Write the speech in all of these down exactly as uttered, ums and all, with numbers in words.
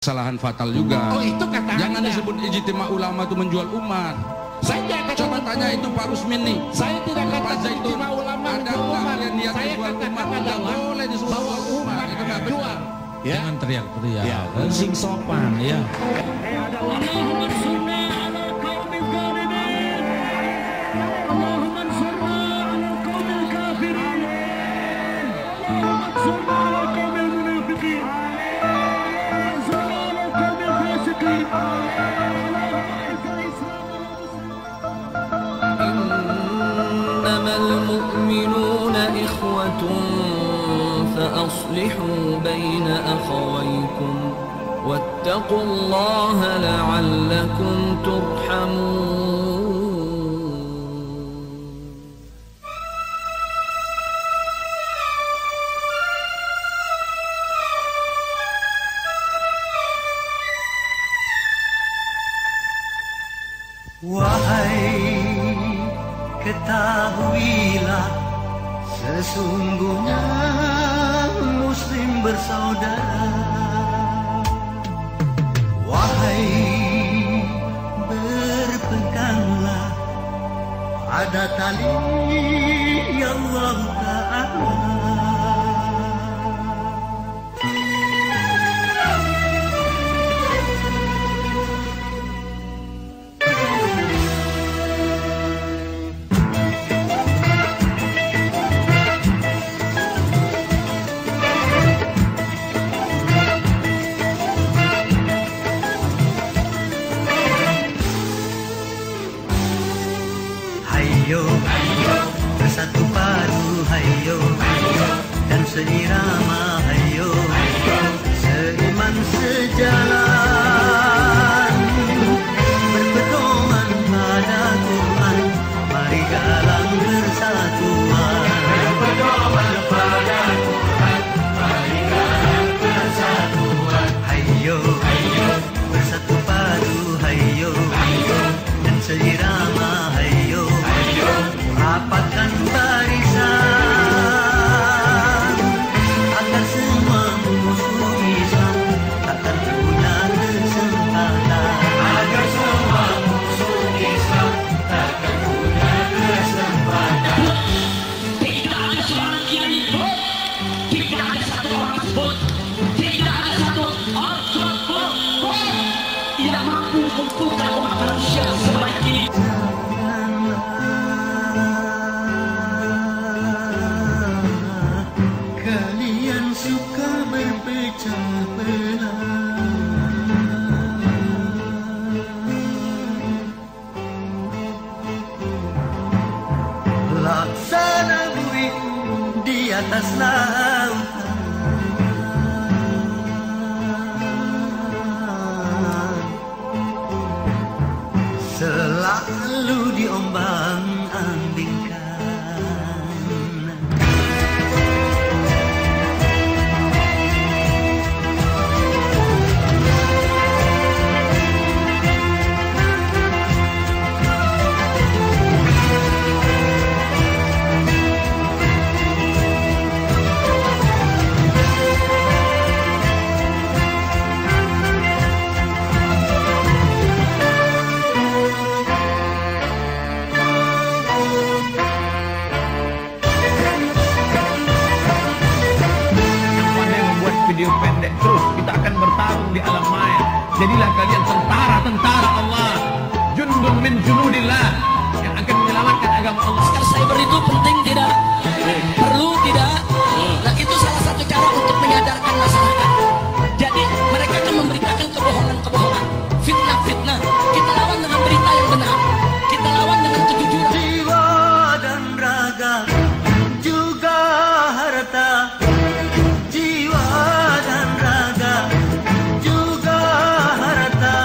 kesalahan fatal juga. Oh, itu kata jangan Anda. disebut ijtima ulama itu menjual umat. Saya tidak Coba tanya itu Pak Rusmin nih. Saya tidak Pak katakan Zaitun, ijtima ulama ada menjual nggak umat. yang niat Saya menjual katakan umat? Nggak adalah boleh disebut bahwa umat. umat Itu nggak benar. dijual. Ya. Jangan teriak-teriak, Ya. sing sopan ya. إنما المؤمنون إخوة فأصلحوا بين أخويكم واتقوا الله لعلكم ترحمون. Wahai, ketahuilah sesungguhnya Muslim bersaudara. Wahai, berpeganglah pada tali Allah Ta'ala. Hayo, bersatu padu, hayo, dan seirama, hayo, seiman sejalan, berpedoman pada Quran, mari galang persatuan. Berpedoman pada Quran, mari galang persatuan. Hayo, bersatu padu, hayo, dan seirama, hayo, rapatkan barisan agar semua musuh Islam takkan punya kesempatan. Agar semua musuh Islam takkan punya kesempatan. Tidak ada seorang kiai bot, tidak ada satu orang bot, tidak ada satu orang bot tidak mampu mengumpulkan umat manusia sebanyak ini. Kalian suka berpecah belah, laksana buih di atas lautan. Selalu diombang-ambingkan. Video pendek terus kita akan bertarung di alam maya. Jadilah kalian tentara-tentara Allah, jundun min junudillah, yang akan menyelamatkan agama Allah. Masker cyber itu penting tidak? Perlu tidak? Nah, itu salah satu cara untuk menyadarkan masyarakat. Jadi mereka akan memberitakan kebohongan-kebohongan, fitnah-fitnah. Kita lawan dengan berita yang benar. Kita lawan dengan kejujuran. Jiwa dan raga juga harta. Jiwa dan raga juga harta.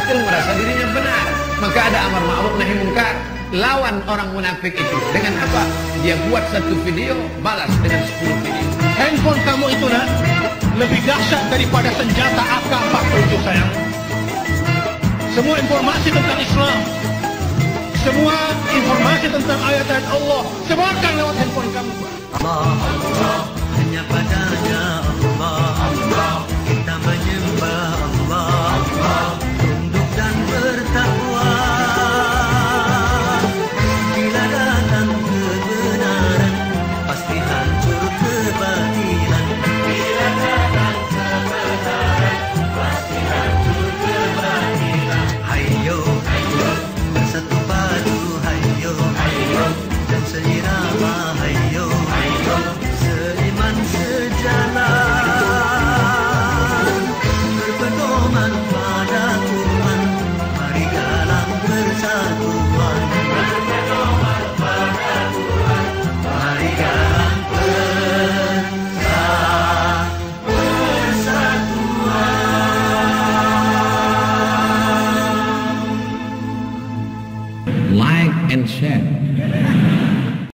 batil merasa dirinya benar. Maka ada amar ma'ruf nahi munkar. Lawan orang munafik itu dengan apa? Dia buat satu video, balas dengan sepuluh video. Handphone kamu itu nak lebih dahsyat daripada senjata A K empat puluh tujuh sayang. Semua informasi tentang Islam, semua informasi tentang ayat-ayat Allah sebarkan lewat handphone kamu. Allah, Allah, hanya padanya